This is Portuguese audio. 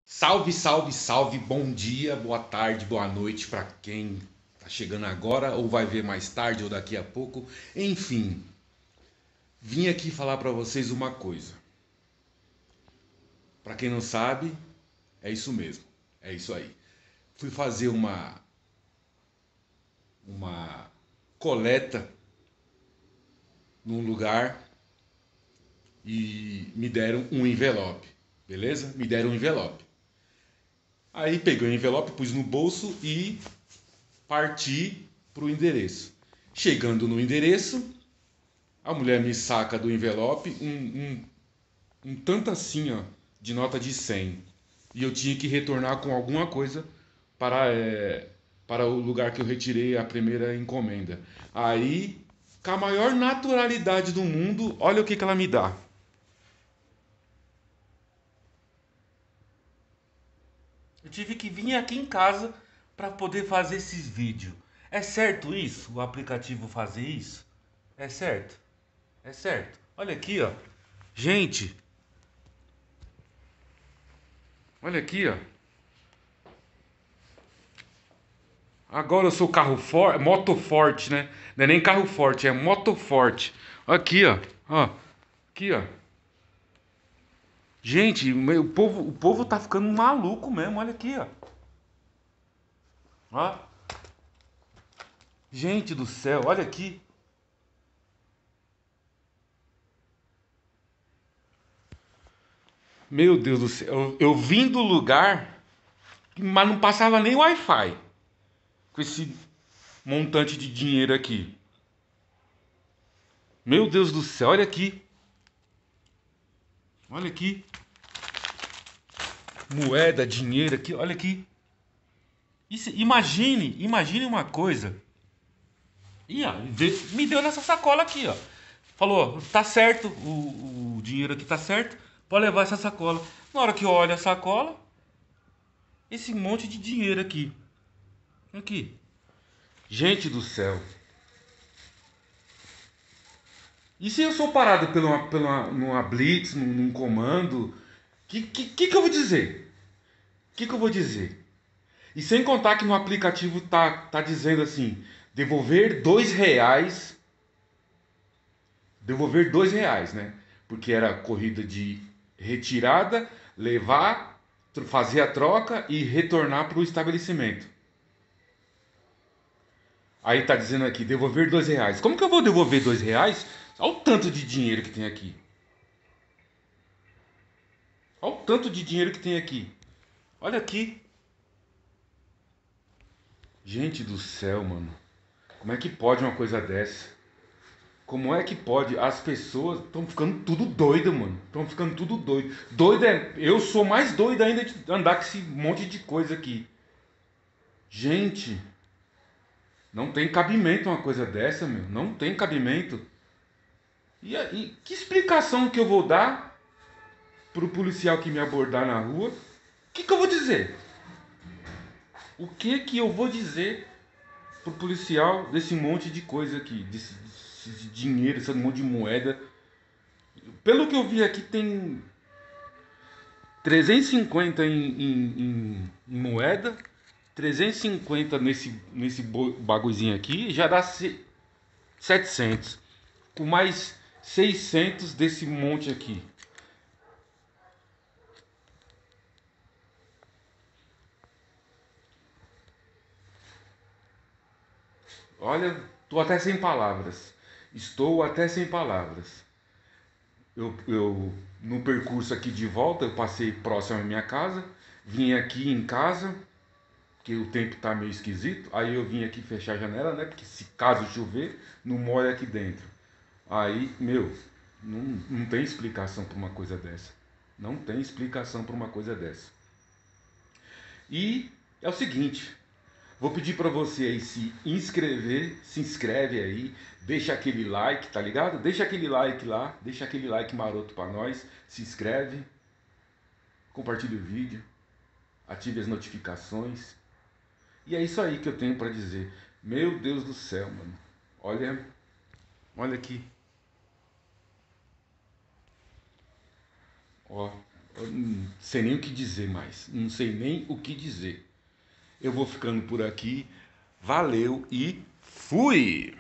Salve, salve, salve, bom dia, boa tarde, boa noite para quem tá chegando agora ou vai ver mais tarde ou daqui a pouco. Enfim, vim aqui falar para vocês uma coisa. Para quem não sabe, é isso mesmo. É isso aí. Fui fazer uma coleta num lugar e me deram um envelope. Beleza? Me deram um envelope. Aí peguei o envelope, pus no bolso e parti para o endereço. Chegando no endereço, a mulher me saca do envelope um tanto assim, ó, de nota de 100. E eu tinha que retornar com alguma coisa para o lugar que eu retirei a primeira encomenda. Aí, com a maior naturalidade do mundo, olha o que ela me dá. Eu tive que vir aqui em casa para poder fazer esses vídeos. É certo isso? O aplicativo fazer isso? É certo? É certo. Olha aqui, ó. Gente, olha aqui, ó. Agora eu sou carro forte, moto forte, né? Não é nem carro forte, é moto forte. Aqui, ó. Ó. Aqui, ó. Gente, o povo tá ficando maluco mesmo. Olha aqui, ó. Ó. Gente do céu, olha aqui. Meu Deus do céu. Eu vim do lugar, mas não passava nem Wi-Fi. Com esse montante de dinheiro aqui. Meu Deus do céu, olha aqui. Olha aqui. Moeda, dinheiro aqui, olha aqui. Imagine uma coisa. E ó, me deu nessa sacola aqui, ó. Falou, tá certo, o dinheiro aqui tá certo, pode levar essa sacola. Na hora que eu olho a sacola, esse monte de dinheiro aqui. Aqui. Gente do céu. E se eu sou parado numa blitz, num comando, que eu vou dizer? Que eu vou dizer? E sem contar que no aplicativo tá dizendo assim, devolver R$ 2, né? Porque era corrida de retirada, levar, fazer a troca e retornar para o estabelecimento. Aí tá dizendo aqui, devolver R$ 2. Como que eu vou devolver R$ 2? Olha o tanto de dinheiro que tem aqui. Olha o tanto de dinheiro que tem aqui. Olha aqui. Gente do céu, mano. Como é que pode uma coisa dessa? Como é que pode? As pessoas estão ficando tudo doido, mano. Estão ficando tudo doido. Doido é. Eu sou mais doido ainda de andar com esse monte de coisa aqui. Gente, não tem cabimento uma coisa dessa, meu. Não tem cabimento. E que explicação que eu vou dar pro policial que me abordar na rua? Que eu vou dizer? O que eu vou dizer pro policial desse monte de coisa aqui? Desse dinheiro, esse monte de moeda. Pelo que eu vi aqui, tem 350 em moeda, 350 nesse bagulhozinho aqui, já dá 700. Com mais 600 desse monte aqui. Olha, estou até sem palavras. Estou até sem palavras. No percurso aqui de volta, eu passei próximo à minha casa, vim aqui em casa, que o tempo tá meio esquisito, aí eu vim aqui fechar a janela, né? Porque se caso chover, não molha aqui dentro. Aí, meu, não tem explicação para uma coisa dessa. Não tem explicação para uma coisa dessa. E é o seguinte, vou pedir para você aí se inscrever, se inscreve aí, deixa aquele like, tá ligado? Deixa aquele like lá, deixa aquele like maroto para nós, se inscreve, compartilha o vídeo, ative as notificações. E é isso aí que eu tenho para dizer. Meu Deus do céu, mano. Olha, olha aqui. Ó, Não sei nem o que dizer mais. Não sei nem o que dizer. Eu vou ficando por aqui. Valeu e fui!